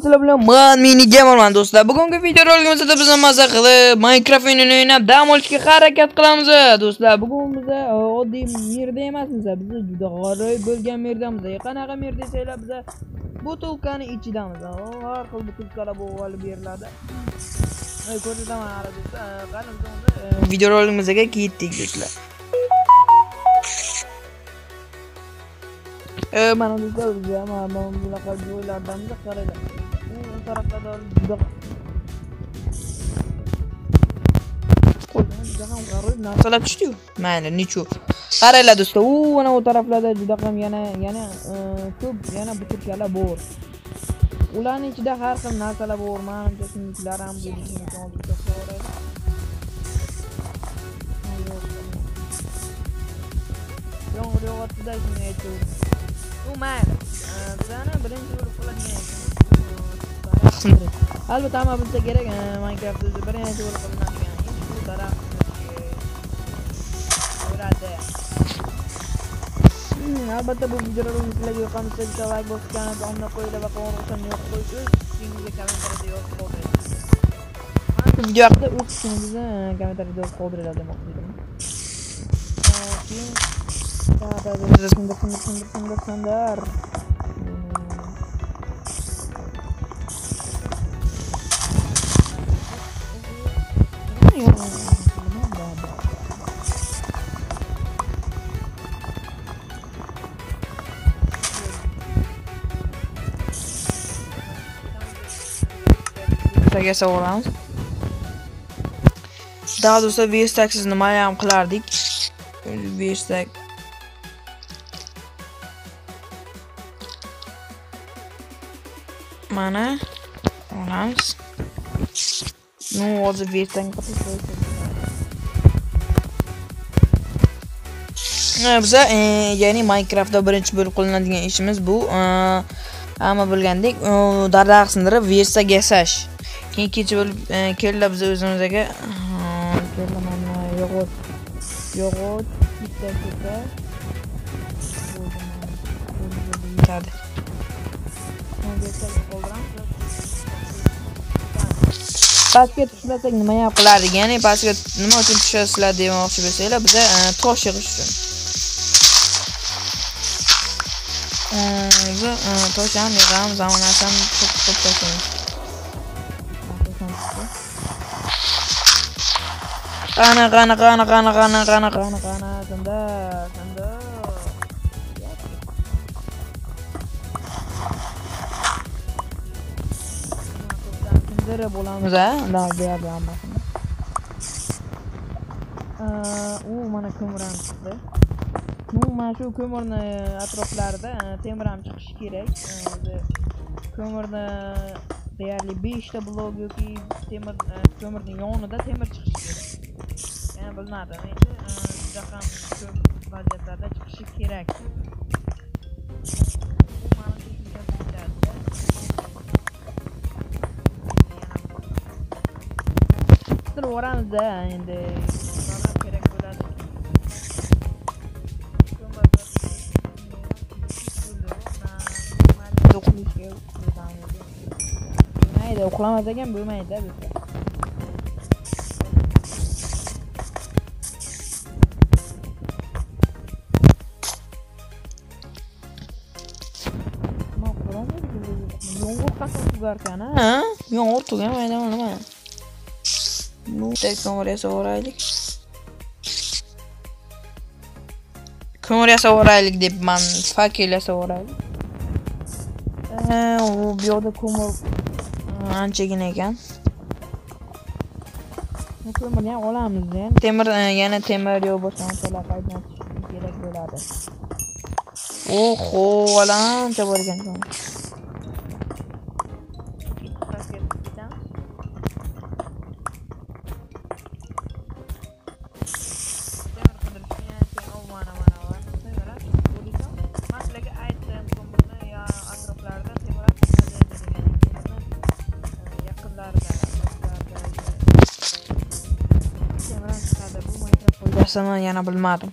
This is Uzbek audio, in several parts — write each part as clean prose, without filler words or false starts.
Sizlar bilan men Mini Gamerman do'stlar. Bugungi videoroligimizda biz maza qilib Minecraft o'yinini o'ynab dam olishga harakat qilamiz do'stlar. Bugun biz oddiy yerda emasmiz, biz juda g'aroyib bo'lgan yerdamiz. Qanaqa yer desanglar, biz butulkani ichidamiz. Har xil butulkalar bo'lib beriladi. Ko'rsataman hali do'stlar. Qani biz videoroligimizga ketdik do'stlar. Mana do'stlar, mana bunaqa joylardan qaraylar. Bu taraflarda juda ham g'aroyib narsalar tushdi-yu. Mayli, nechu. Qaraylar do'stlar, mana u taraflarda juda ham yana ko'p yana butulkalar bor. Ularning ichida har xil narsalar bor. Menimcha shuninglar ham bo'lishini hozircha so'rayman. Yomg'ir yog'adida shuni aytdim. Bu mayli. Bizani birinchi bo'lib qiladigan albatta hamma bilsa kerak, Minecraft'da birinchi bo'lib qilinadigan ish bu daraxt o'radi. Albatta bu videolarni sizlarga yoqamasa bitta like bosib kanalga obuna qo'yinglar va qo'ng'iroqchani yo'q qo'yib o'z fikringizni kommentariyada yozib qoldiring. Bu video haqida o'z fikringizni kommentariyada yozib qoldiringlar demoqchi edim. Keyin savolamiz. Daha doğrusu VSTAG'siz nima ham qilardik? VSTAG mana olamiz. Nu hozir VSTAG biz ya'ni Minecraft'da birinchi bo'lib qilinadigan ishimiz bu hamma bilgandek daraxt sindirib VSTAG yasash. Keyin ikkinchi bo'lib kelib biz o'zimizga yog'och bitta pastga tushmasak nima ham qilardik? Ya'ni pastga nima uchun tushasizlar demoqchi bo'lsanglar, biza tosh yig'ish uchun. Biz tosh ham yig'amiz, zamonasidan ko'p tashlaymiz. Qana bo'lamiz undan berdi hammasini. Mana ko'mir ham chiqdi. Mana shu ko'mirni atroflarida temir ham chiqishi kerak. Ko'mirni deyarli 5 ta blok yoki ko'mirning yonida temir chiqishi kerak. Yani bilmadim, endi juda ham ko'p vaziyatlarda chiqishi kerak. O'ramizda endi nima kerak bo'ladi? Mayda uxlamas ekan bo'lmaydi bizda. Yomg'ir qasam tugarkan, ha? Yomg'ir tugamaydi nima? Nu ko'mir yasavoraylik. Ko'mir yasavoraylik debman, fakir yasavoraylik. Bu yoqda ko'mir anchagina ekan. Bu ko'mirni ham olamiz, temir yana temir yo'q bo'lsa anchalar qaytib kerak bo'ladi. Oho, ancha bor ekan. Sama yana bilmadim.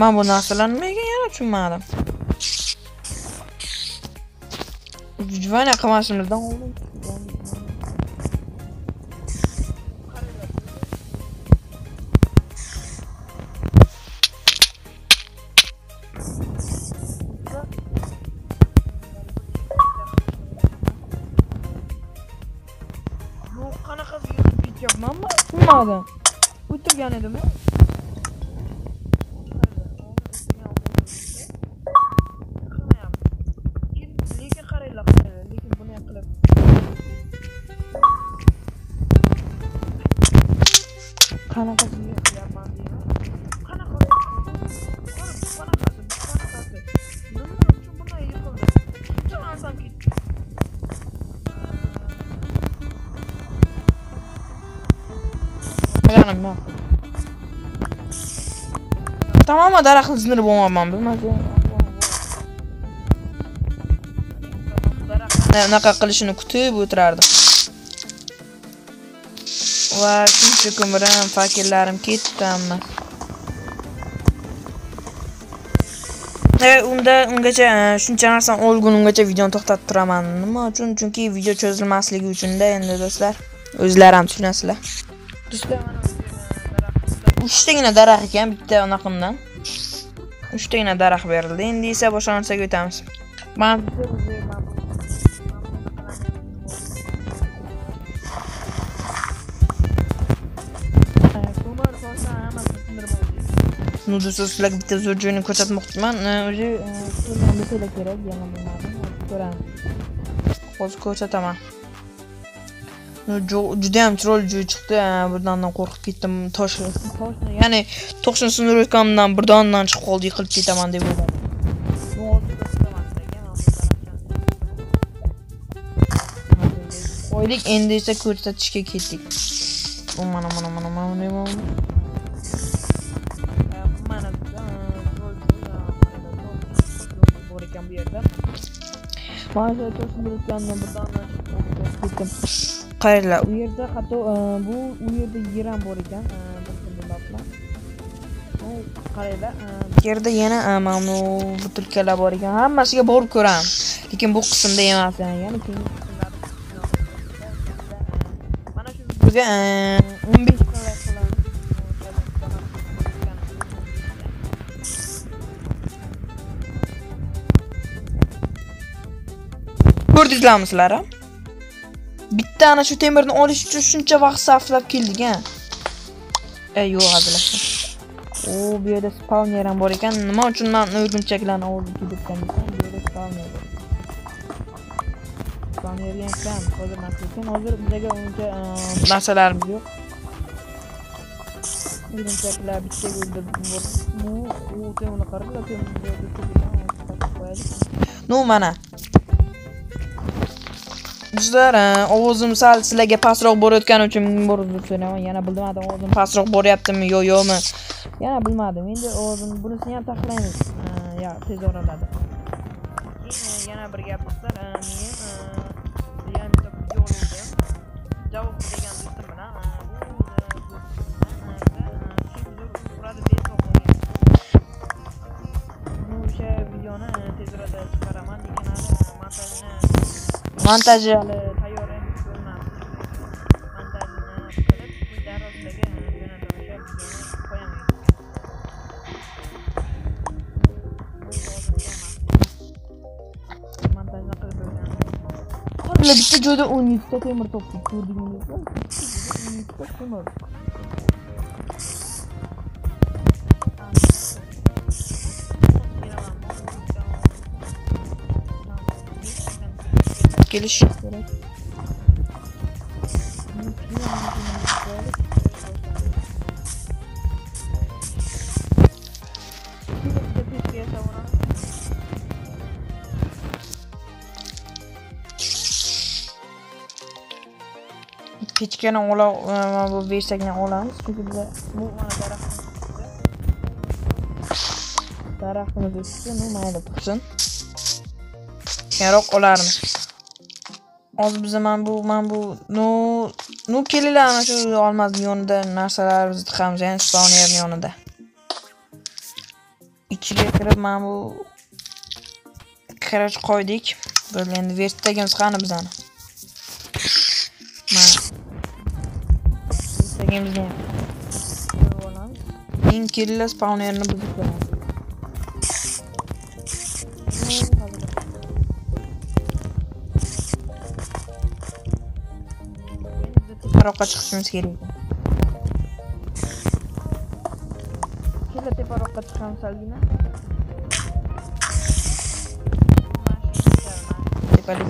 Men bu narsalarni nimaga yana tushunmadim. Juvana qilmasimizdan oldin. Qanaqa yurib ketyapmanmi? Tushunmadim. O'tirgan edim. Lekin qaranglar, lekin buni qilib. Qanaqa qilyapman deyman. Qanaqa? Qanaqasi? Nima uchun bunday yiqildi? Tushunmasam ketdi. Yanımda. Tamam mı daraxtni sindirib olmayman bilmadim. Naqa qilishini kutib o'tirardim. Va shuncha ko'mirim, fakirlarim ketdi hamma. Ungacha shuncha narsani olgunimgacha videoni to'xtatib turaman. Nima uchun? Chunki video cho'zilmasligi uchun-da endi do'stlar. O'zlarim ham tushunasizlar. Do'stlar, mana 3 tagina daraxt ekan bitta anaqimdan. 3 tagina daraxt berildi. Endi esa boshlanishga o'tamiz. Men sizlarga bitta zo'r joyni ko'rsatmoqchiman. O'zi ko'rgan bo'lsa kerak, yana bilmadim. Ko'ramiz. Hozir ko'rsataman. Juda ham chiroyli joy chiqdi. Birdan qo'rqib ketdim. Toshni, ya'ni toshni sindirayotganimdan birdan chiqib qoldi, yiqilib ketaman deb o'yladim. Qo'ydik, endi esa ko'rsatishga ketdik. Mana bor ekan bu yerda. Mana toshni sindirayotganimdan birdan chiqib ketdim. Qaranglar, u yerda hatto bu yerda yer ham bor ekan. Qaranglar, bu yerda yana mana bu butilkalar bor ekan. Hammasiga borib ko'raman. Lekin bu qismda emas, ya'ni keyingi qismlarda. Mana shu videoga 15 like qilamiz. Ko'rdingizlarmi sizlar? Bitta ana shu temirni olish uchun shuncha vaqt sarflab keldik-a. Yo'q, hazillashdim. Bu yerda spawner ham bor ekan. Nima uchun men o'rgimchaklarni olib ketdim desam, bu yerda spawner bor. Spawnerga ham hozir narsa hozir bizga uncha narsalarimiz yo'q. O'rgimchaklar bitta o'ldirdim. Bu temirni qaranglar, no mana. Do'stlar, ovozim sal sizlarga pastroq borayotgani uchun bor uzr so'rayman. Yana bilmadim ovozim pastroq boryaptimi yo'qmi. Yana bilmadim. Endi ovozim bunisini ham taxlaymiz. Ya tez oraladi. Yana bir gap do'stlar, men yana bitta video oldim. Javob degan do'stim bilan bu o'sha videoni tez orada chiqaraman, lekin montajni tayyor emas ko'rmam. Montajni qilib, darrozlarga jo'nataman, o'sha videoni qo'yaman. Montajni qilib qo'yaman. Qaranglar, bitta joyda 17 ta temir topdik. Ko'rdingizmi? 17 ta temir. Geliş gerek. Keçkeni bu versakni olamiz. Çünkü bize bu mana daraxtimiz o'ssin, mayli tursin. Kerak olarmiz. Hozir biz men bu no kelinglar ana shu olmazning yonida narsalarimizni tiqamiz, ya'ni spawnerning yonida. ichiga kirib mana bu kirach qo'ydik. Bo'ldi, endi vertdagimiz qani bizani. Mana. Vertdagimizni ham qo'yib olamiz. Eng killa spawnerni buzib qo'yamiz. Teparoqqa chiqishimiz kerak. Kela teparoqqa chiqamiz salgina. Tepalik.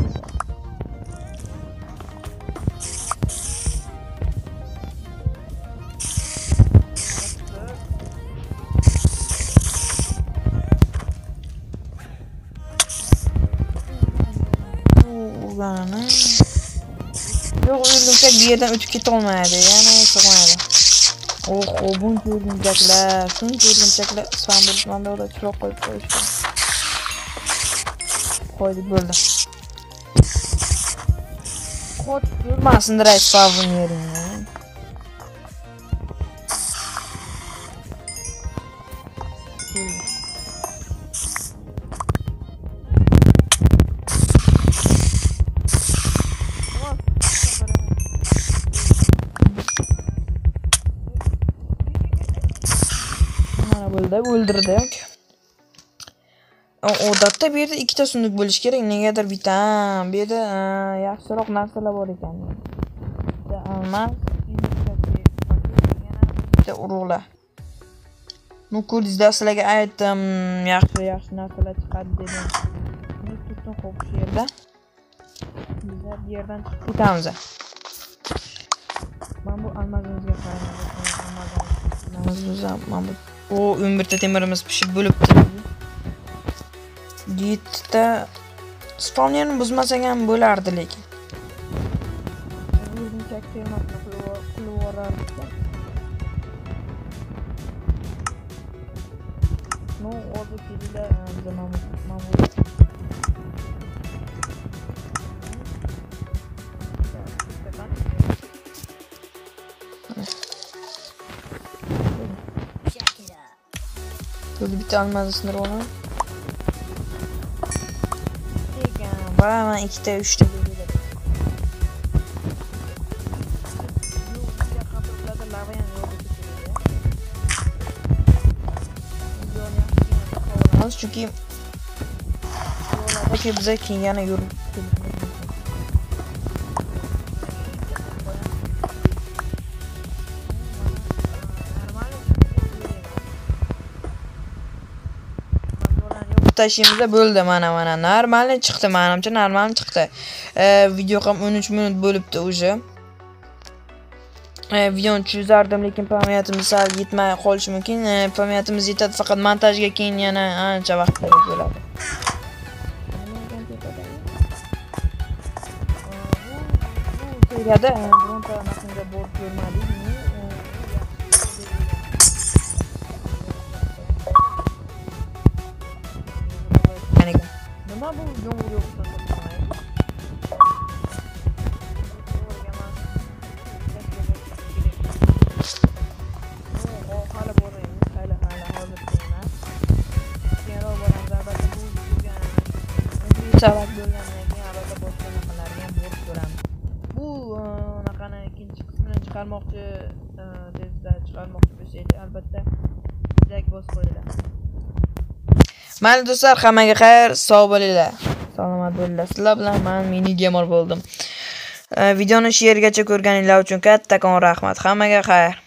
Yo'q, o'rgimchak bu yerdan o'tib keta olmaydi. Yana chiqmaydi. Buncha o'rgimchaklar, shuncha o'rgimchaklar spamda chiroq qo'yib qo'yishgan. Qo'ydik, bo'ldi. Qot yurmasin direkt spavn yeringni. O'ldirdi. Odatda bu yerda ikkita sunduq bo'lish kerak. Negadir bitam. Bu yerda yaxshiroq narsalar bor ekan. Bitta almas, bitta urug'lar. Nukuldizda sizlarga aytdim, yaxshi narsalar chiqadi dedim. Unutdim xo'p shu yerda. Biz bu yerdan chiqib ketamiz. Men bu almazimizga qarayman. O 11 ta temirimiz pishib bo'libdi. 7 ta spawnerni buzmasak ham bo'lardi lekin. O'zimchak termasni qilib yuborardik. No, o'zi keldi zamonimiz. Böyle bir tane almalısındır onu. Bana 2'te 3'te böyle. Çünkü yollardaki bize ki yana yorum. Taşıyımıza bo'ldi mana normal chiqdi, menimcha normal chiqdi. Video ham 13 minut bo'libdi o'sha. Videoni tushirardim, lekin pamatimiz sal yetmay qolishi mumkin. Pamatimiz yetadi, faqat montajga keyin yana ancha vaqt kerak bo'ladi. Bu seriyada bironta narsani bor ko'rmadik. Nima bu yomg'ir yo'qsa hali boramiz, hali hozir emas. Keyinroq boramiz, albatta bu sabab bo'lgandan keyin albatta boshqa narsalarga ham borib ko'ramiz. Bu anaqani ikkinchi qismini chiqarmoqchi, tezda chiqarmoqchi bo'lsangiz albatta like bosib qo'yinglar. Mayli do'stlar, hammaga xayr, sog' bo'linglar. Salomat bo'linglar. Sizlar bilan men mini gamer bo'ldim. Videoni shu yergacha ko'rganinglar uchun kattakon rahmat. Hammaga xayr.